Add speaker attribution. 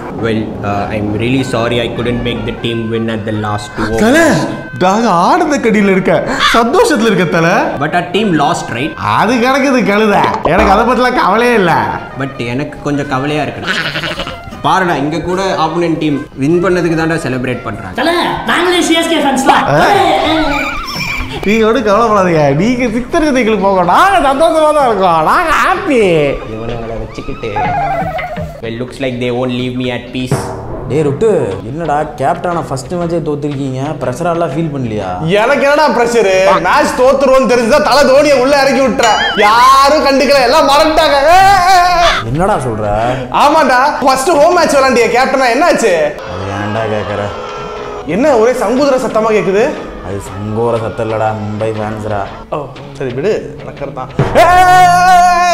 Speaker 1: Well, I'm really sorry I couldn't make the team win at the last 2 overs.
Speaker 2: தல நாங்க ஆனந்த கடியில இருக்க சந்தோஷத்துல இருக்க தல.
Speaker 1: But our team lost, right?
Speaker 2: அது கிடக்குது கழுத. எனக்கு அத பத்திலாம் கவலையே இல்ல.
Speaker 1: பட் எனக்கு கொஞ்சம் கவலையா இருக்கு. பாருடா இங்க கூட ஆப்போனன்ட் டீம் வின் பண்ணதுக்கு தான்டா செலிப்ரேட் பண்றாங்க.
Speaker 3: தல நாங்களே சிஎஸ்கே ஃபேன்ஸ் தான்.
Speaker 2: நீங்க ஒன்றும் கவலைப்படாதீங்க. நீங்க சிக்ஸர் கதைகளுக்கு போக நாங்க சந்தோஷமா தான் இருக்கோம். நாங்க ஹாப்பி.
Speaker 1: இவனுங்களை வச்சுக்கிட்டு well looks like they won't leave me at peace.
Speaker 4: டேய் ருட்டு என்னடா கேப்டனா ஃபர்ஸ்ட் மேட்சே தோத்துருக்கீங்க பிரஷரா எல்லாம் ஃபீல் பண்ணலையா?
Speaker 2: எனக்கு என்னடா பிரஷர்? மேட்ச் தோத்துறோம்னு தெரிஞ்சா தல தோனியை உள்ள இறக்கி விட்டுற. யாரும் கண்டுக்கல எல்லாம் மறந்துட்டாங்க.
Speaker 4: என்னடா சொல்ற?
Speaker 2: ஆமாடா ஃபர்ஸ்ட் ஹோம் மேட்ச் விளையாண்டிய கேப்டனா என்னாச்சு?
Speaker 4: அது ஏன்டா கேக்குற?
Speaker 2: என்ன ஒரே சங்குதிர சத்தமா கேக்குது?
Speaker 4: அது சங்கோர சத்தம் இல்லடா மும்பை ஃபேன்ஸ்ரா.
Speaker 2: ஓ சரி விடு நடக்கிறதான்.